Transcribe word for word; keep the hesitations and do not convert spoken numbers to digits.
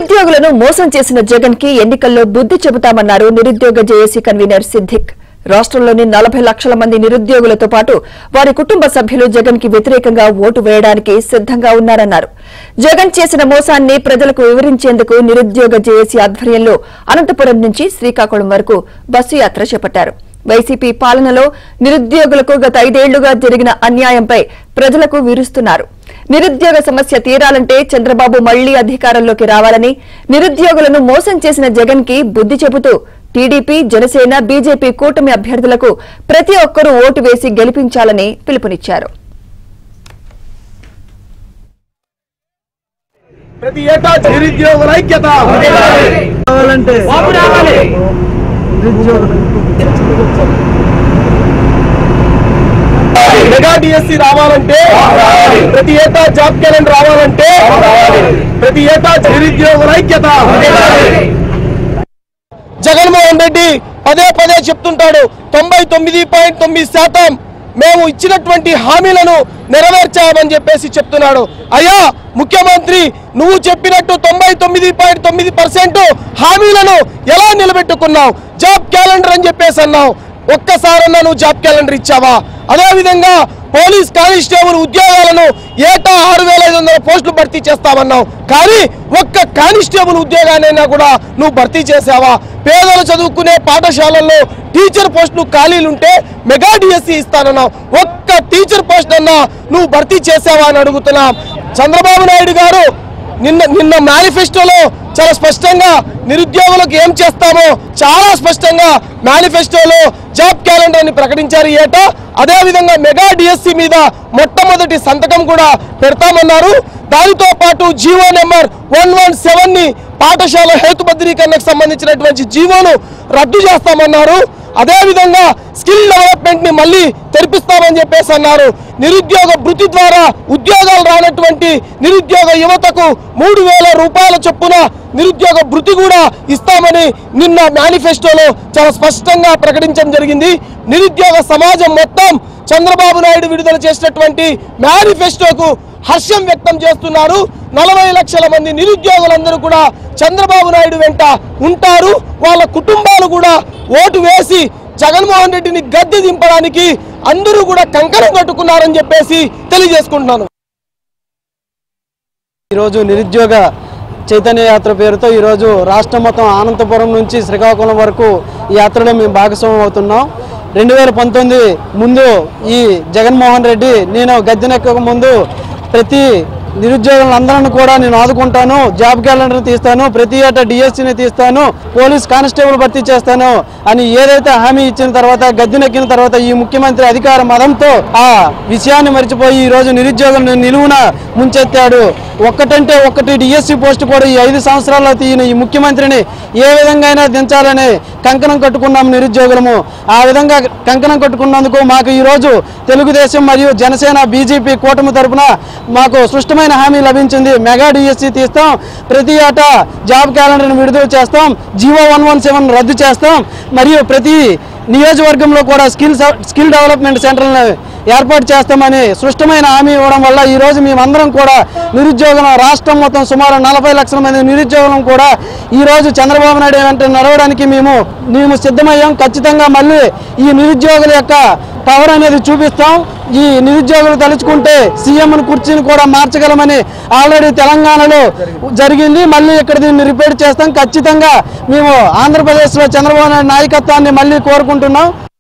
నిరుద్యోగులను మోసం చేసిన జగన్ కి ఎన్నికల్లో బుద్ధి చెబుతామన్నారు నిరుద్యోగ జేఏసీ కన్వీనర్ సిద్దిక్. రాష్ట్రంలోని నలభై లక్షల మంది నిరుద్యోగులతో పాటు వారి కుటుంబ సభ్యులు జగన్ కి వ్యతిరేకంగా ఓటు వేయడానికి సిద్దంగా ఉన్నారన్నారు. జగన్ చేసిన మోసాన్ని ప్రజలకు వివరించేందుకు నిరుద్యోగ జేఏసీ ఆధ్వర్యంలో అనంతపురం నుంచి శ్రీకాకుళం వరకు బస్సు యాత్ర చేపట్టారు. వైసీపీ పాలనలో నిరుద్యోగులకు గత ఐదేళ్లుగా జరిగిన అన్యాయంపై ప్రజలకు వివరిస్తున్నారు. నిరుద్యోగ సమస్య తీరాలంటే చంద్రబాబు మళ్లీ అధికారంలోకి రావాలని, నిరుద్యోగులను మోసం చేసిన జగన్ కి బుద్ధి చెబుతూ టీడీపీ, జనసేన, బీజేపీ కూటమి అభ్యర్థులకు ప్రతి ఒక్కరూ ఓటు వేసి గెలిపించాలని పిలుపునిచ్చారు. ప్రతి ఏటా నిరుద్యోగుల ఐక్యత మెగా డిఎస్సి రావాలంటే, ప్రతి ఏటా జాబ్ క్యాలెండర్ రావాలంటే, ప్రతి ఏటా నిరుద్యోగుల ఐక్యత. జగన్మోహన్ రెడ్డి పదే పదే చెప్తుంటాడు, తొంభై తొమ్మిది పాయింట్ తొమ్మిది శాతం మేము ఇచ్చినటువంటి హామీలను నెరవేర్చామని చెప్పేసి చెప్తున్నాడు. అయ్యా ముఖ్యమంత్రి, నువ్వు చెప్పినట్టు తొంభై తొమ్మిది పాయింట్ తొమ్మిది పర్సెంట్ హామీలను ఎలా నిలబెట్టుకున్నావు? జాబ్ క్యాలెండర్ అని చెప్పేసి అన్నావు, ఒక్కసారన్నా నువ్వు జాబ్ క్యాలెండర్ ఇచ్చావా? అదేవిధంగా పోలీస్ కానిస్టేబుల్ ఉద్యోగాలను ఏటా ఆరు వేల ఐదు వందల పోస్టులు భర్తీ చేస్తామన్నావు, కానీ ఒక్క కానిస్టేబుల్ ఉద్యోగానైనా కూడా నువ్వు భర్తీ చేసావా? పేదలు చదువుకునే పాఠశాలల్లో టీచర్ పోస్టులు ఖాళీలుంటే మెగా డిఎస్సి ఇస్తానన్నావు, ఒక్క టీచర్ పోస్ట్ అన్నా నువ్వు భర్తీ చేసావా అని అడుగుతున్నాం. చంద్రబాబు నాయుడు గారు నిన్న నిన్న మేనిఫెస్టోలో చాలా స్పష్టంగా నిరుద్యోగులకు ఏం చేస్తామో చాలా స్పష్టంగా మేనిఫెస్టోలో జాబ్ క్యాలెండర్ ని ప్రకటించారు ఏటా. అదేవిధంగా మెగా డిఎస్సి మీద మొట్టమొదటి సంతకం కూడా పెడతామన్నారు. దానితో పాటు GO number one one seven ని పాఠశాల హేతుబద్ధీకరణకు సంబంధించినటువంటి జీవోను రద్దు చేస్తామన్నారు. అదేవిధంగా స్కిల్ డెవలప్మెంట్ ని మళ్ళీ తెరిపిస్తామని చెప్పేసి అన్నారు. నిరుద్యోగ భృతి ద్వారా ఉద్యోగాలు రానటువంటి నిరుద్యోగ యువతకు మూడు వేల రూపాయల చొప్పున నిరుద్యోగ భృతి కూడా ఇస్తామని నిన్న మేనిఫెస్టోలో చాలా స్పష్టంగా ప్రకటించడం జరిగింది. నిరుద్యోగ సమాజం మొత్తం చంద్రబాబు నాయుడు విడుదల చేసినటువంటి మేనిఫెస్టోకు హర్షం వ్యక్తం చేస్తున్నారు. నలభై లక్షల మంది నిరుద్యోగులందరూ కూడా చంద్రబాబు నాయుడు వెంట ఉంటారు. వాళ్ళ కుటుంబాలు కూడా ఓటు వేసి జగన్మోహన్ రెడ్డిని గద్దె దింపడానికి అందరూ కూడా కంకణం కట్టుకున్నారని చెప్పేసి తెలియజేసుకుంటున్నాను. ఈరోజు నిరుద్యోగ చైతన్య యాత్ర పేరుతో ఈరోజు రాష్ట్రం మొత్తం అనంతపురం నుంచి శ్రీకాకుళం వరకు ఈ యాత్రలో మేము భాగస్వామ్యం అవుతున్నాం. రెండు వేల పంతొమ్మిది ముందు ఈ జగన్మోహన్ రెడ్డి నేను గద్దెనెక్కక ముందు ప్రతి నిరుద్యోగులందరినీ కూడా నేను ఆదుకుంటాను, జాబ్ క్యాలెండర్ తీస్తాను, ప్రతి ఏటా డిఎస్సీని తీస్తాను, పోలీస్ కానిస్టేబుల్ భర్తీ చేస్తాను అని ఏదైతే హామీ ఇచ్చిన తర్వాత గద్దెనెక్కిన తర్వాత ఈ ముఖ్యమంత్రి అధికార మదంతో ఆ విషయాన్ని మర్చిపోయి ఈ రోజు నిరుద్యోగులను నిలువున ముంచెత్తాడు. ఒక్కటంటే ఒక్కటి డిఎస్సీ పోస్ట్ కూడా ఈ ఐదు సంవత్సరాల్లో తీయని ఈ ముఖ్యమంత్రిని ఏ విధంగా అయినా దించాలని కంకణం కట్టుకున్నాము నిరుద్యోగులము. ఆ విధంగా కంకణం కట్టుకున్నందుకు మాకు ఈరోజు తెలుగుదేశం మరియు జనసేన, బీజేపీ కూటమి తరఫున మాకు స్పష్టమైన హామీ లభించింది. మెగా డిఎస్సీ తీస్తాం, ప్రతి ఏటా జాబ్ క్యాలెండర్ను విడుదల చేస్తాం, జీవో వన్ వన్ సెవెన్ రద్దు చేస్తాం, మరియు ప్రతి నియోజకవర్గంలో కూడా స్కిల్ స్కిల్ డెవలప్మెంట్ సెంటర్లను ఏర్పాటు చేస్తామని స్పష్టమైన హామీ ఇవ్వడం వల్ల ఈరోజు మేమందరం కూడా నిరుద్యోగం రాష్ట్రం మొత్తం సుమారు నలభై లక్షల మంది నిరుద్యోగులం కూడా ఈరోజు చంద్రబాబు నాయుడు వెంట నడవడానికి మేము మేము సిద్ధమయ్యాం. ఖచ్చితంగా మళ్ళీ ఈ నిరుద్యోగుల యొక్క పవర్ అనేది చూపిస్తాం. ఈ నిరుద్యోగులు తలుచుకుంటే సీఎంను కుర్చీని కూడా మార్చగలమని ఆల్రెడీ తెలంగాణలో జరిగింది. మళ్ళీ ఇక్కడ దీన్ని రిపీట్ చేస్తాం. ఖచ్చితంగా మేము ఆంధ్రప్రదేశ్లో చంద్రబాబు నాయుడు నాయకత్వాన్ని మళ్ళీ కోరుకుంటున్నాం.